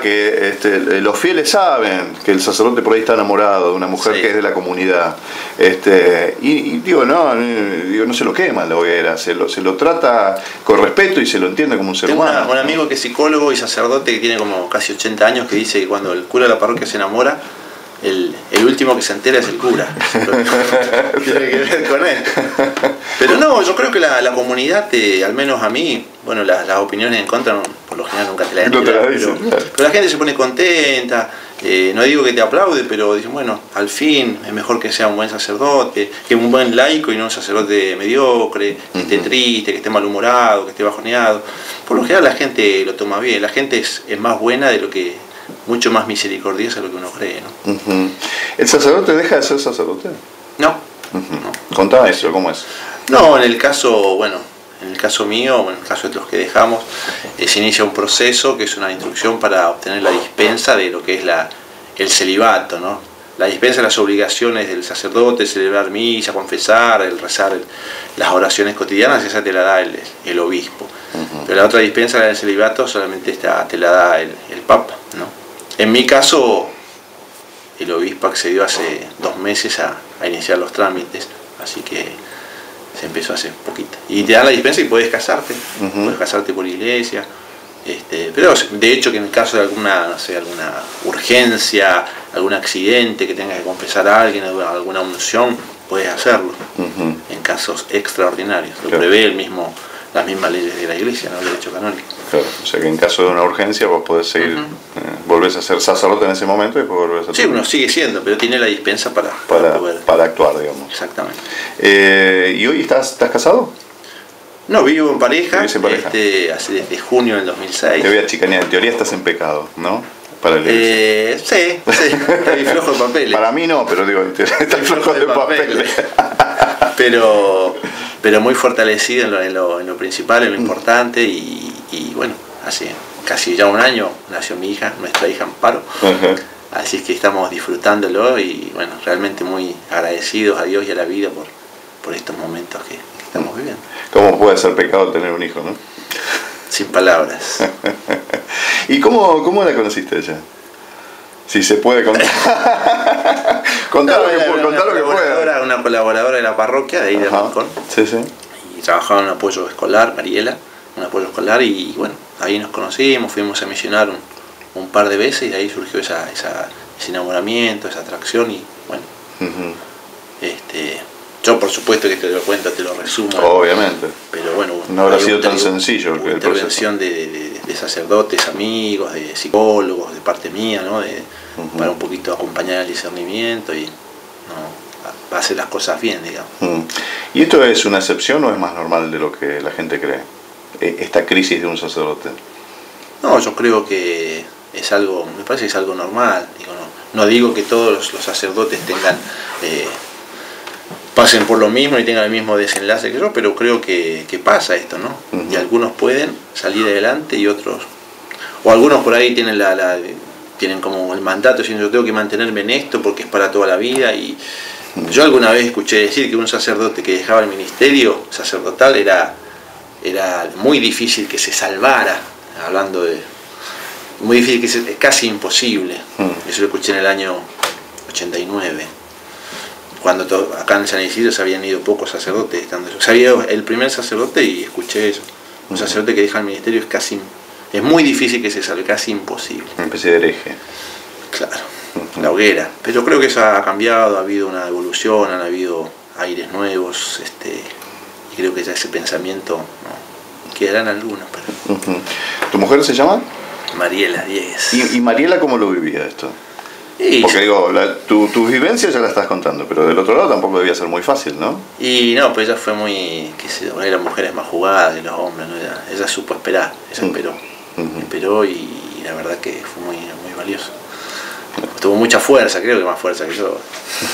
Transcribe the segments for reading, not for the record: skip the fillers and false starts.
que los fieles saben que el sacerdote por ahí está enamorado de una mujer que es de la comunidad. Y digo, no se lo quema en la hoguera, se lo trata con respeto y se lo entiende como un ser humano. Tengo un amigo que es psicólogo y sacerdote que tiene como casi 80 años, que dice que cuando el cura de la parroquia se enamora, el último que se entera es el cura. Tiene que ver con él. Pero no, yo creo que la comunidad, al menos a mí, bueno, las opiniones en contra por lo general nunca te las dicen, pero la gente se pone contenta. No digo que te aplaude, pero dicen, bueno, al fin es mejor que sea un buen sacerdote, que un buen laico y no un sacerdote mediocre, que esté triste, que esté malhumorado, que esté bajoneado. Por lo general la gente lo toma bien, la gente es más buena de lo que, mucho más misericordiosa de lo que uno cree, ¿no? ¿El sacerdote deja de ser sacerdote? No. No. Contá eso, ¿cómo es? No, en el caso mío, en el caso de los que dejamos, se inicia un proceso que es una instrucción para obtener la dispensa de lo que es el celibato, ¿no? La dispensa de las obligaciones del sacerdote, celebrar misa, confesar, el rezar las oraciones cotidianas, esa te la da el obispo. Pero la otra dispensa, la del celibato, solamente te la da el Papa, ¿no? En mi caso, el obispo accedió hace 2 meses a iniciar los trámites, así que se empezó hace poquito. Y te dan la dispensa y puedes casarte, puedes casarte por iglesia. Pero de hecho que en el caso de alguna urgencia, algún accidente, que tengas que confesar a alguien, alguna unción, puedes hacerlo, en casos extraordinarios. Lo prevé las mismas leyes de la iglesia, ¿no? El derecho canónico. Claro, o sea que en caso de una urgencia vos podés seguir, volvés a ser sacerdote en ese momento y después volvés a ser... Sí, uno sigue siendo, pero tiene la dispensa para actuar, digamos. Exactamente. ¿Y hoy estás casado? No, vivo en pareja, ¿Vivís en pareja? Hace desde junio del 2006. Te voy a chicanear, en teoría estás en pecado, ¿no? Para la iglesia. Sí, estoy flojo de papeles. Para mí no, pero digo, estoy flojo de papeles. Pero muy fortalecido en lo principal, en lo importante, y bueno, hace casi ya un año nació mi hija, nuestra hija Amparo. Así es que estamos disfrutándolo y bueno, realmente muy agradecidos a Dios y a la vida por estos momentos que estamos viviendo. ¿Cómo puede ser pecado tener un hijo, no? Sin palabras. ¿Y cómo la conociste ella? Si se puede contar. Contar lo que pueda. Una colaboradora de la parroquia de ahí de Rincón. Sí. Y trabajaba en un apoyo escolar, Mariela, un apoyo escolar, y bueno, ahí nos conocimos, fuimos a misionar un par de veces y de ahí surgió ese enamoramiento, esa atracción y bueno. Yo por supuesto que te lo cuento, te lo resumo. Obviamente. Pero bueno, no habrá sido tan sencillo el proceso. Intervención de sacerdotes, amigos, de psicólogos, de parte mía, ¿no? Para un poquito acompañar el discernimiento y no hacer las cosas bien, digamos. ¿Y esto es una excepción o es más normal de lo que la gente cree? Esta crisis de un sacerdote. No, yo creo que es algo, me parece que es algo normal. No digo que todos los sacerdotes pasen por lo mismo y tengan el mismo desenlace que yo, pero creo que pasa esto, ¿no? Y algunos pueden salir adelante y otros, o algunos por ahí tienen tienen como el mandato diciendo yo tengo que mantenerme en esto porque es para toda la vida. Y yo alguna vez escuché decir que un sacerdote que dejaba el ministerio sacerdotal era muy difícil que se salvara, hablando de muy difícil, casi imposible. Eso lo escuché en el año 89. Cuando acá en San Isidro se habían ido pocos sacerdotes, sabía el primer sacerdote y escuché eso. Un sacerdote que deja el ministerio es muy difícil que se salve, casi imposible. Una especie de hereje. Claro, la hoguera. Pero creo que eso ha cambiado, ha habido una evolución, han habido aires nuevos, y creo que ya ese pensamiento quedarán algunos. Pero... ¿Tu mujer se llama? Mariela Diegues. ¿Y Mariela cómo lo vivía esto? Porque digo, tus vivencias ya la estás contando, pero del otro lado tampoco debía ser muy fácil, ¿no? Y no, pues ella fue muy, eran mujeres más jugadas que los hombres, ¿no? Ella supo esperar, esperó y la verdad que fue muy, muy valioso. Tuvo mucha fuerza, creo que más fuerza que yo.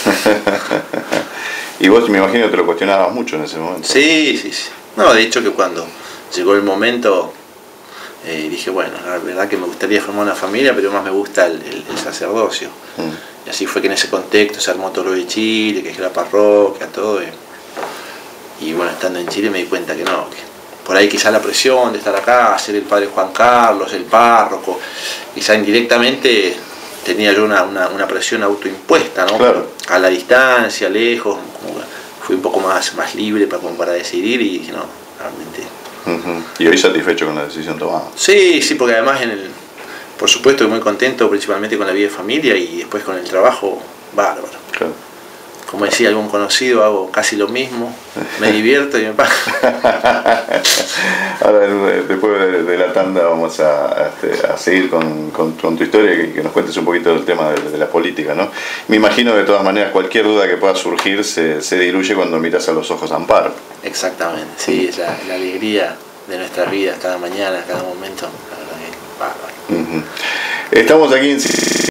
Y vos me imagino que te lo cuestionabas mucho en ese momento. Sí. No, de hecho que cuando llegó el momento... dije, bueno, la verdad que me gustaría formar una familia, pero más me gusta el sacerdocio. Y así fue que en ese contexto se armó todo lo de Chile, que es la parroquia, todo. Y bueno, estando en Chile me di cuenta que no, por ahí quizá la presión de estar acá, ser el padre Juan Carlos, el párroco, quizá indirectamente tenía yo una presión autoimpuesta, ¿no? Claro. A la distancia, lejos, fui un poco más libre para decidir y dije, no, realmente... ¿Y hoy satisfecho con la decisión tomada? Sí, porque además por supuesto muy contento principalmente con la vida de familia y después con el trabajo, bárbaro. Claro. Como decía algún conocido, hago casi lo mismo, me divierto y me pago. Ahora, después de la tanda, vamos a seguir con tu historia y que nos cuentes un poquito del tema de la política, ¿no? Me imagino que de todas maneras cualquier duda que pueda surgir se diluye cuando miras a los ojos a Amparo. Exactamente, sí, es la alegría de nuestras vidas, cada mañana, cada momento, la verdad que bárbaro. Estamos aquí en